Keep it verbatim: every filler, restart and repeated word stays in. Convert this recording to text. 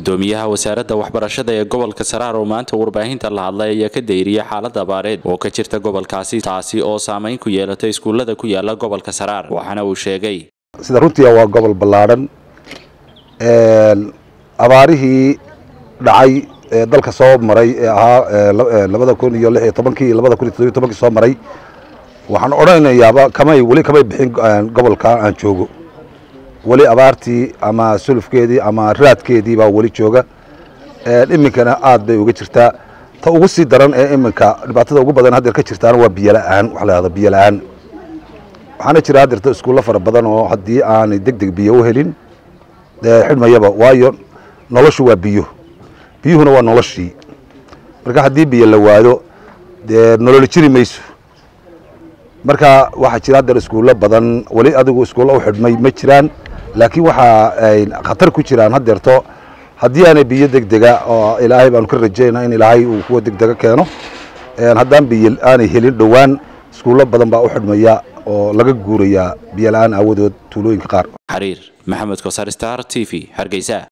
gudoomiyaha wasaaradda waxbarashada ee gobolka Saraar oo maanta warbaahinta la hadlay ayaa ka deyriyay xaaladda abaareed oo ka jirta gobolkaasi taasi oo saameyn ku yeelatay iskuulada ku yaala gobolka Saraar waxaana uu sheegay sida runtii waa gobol ballaaran ee abaarihii dhacay ee dalka soo maray ee ahaa labada kun iyo lix iyo tobankii labada kun iyo toddoba iyo tobankii soo maray waxaan oranayaaba kamay wali kamay bixin gobolka aan joogo wali abaartii ama sulufkeedii ama raadkeedii baa wali jooga ee iminkana aad bay uga jirtaa ta ugu sii daran ee iminka dhibaatada ugu badan hadda ka jirtaan waa biyo la'aan wax la yiraahdo biyo la'aan waxaana jira hadda iskuulo fara badan oo hadii aan degdeg biyo u helin ee xidmayaba waayo noloshu waa biyo biyuhuna waa noloshii marka hadii biyo la waado de nolol jiri mayso marka waxa jira hadda iskuulo badan wali adigu iskuulo u xidmay ma jiraan laakiin waxa ay khatar ku jiraan hadeerto hadii aan biyo degdega oo ilaahay baan ka rajeynaa in ilaahay uu ku degdega keeno ee hadaan biyo aan helin dhawaan iskuulo badan baa u xidmaya oo laga guuraya biyo la'aan awadood tuulooyinka qaar xariir maxamed Koosar Star T V Hargeysa.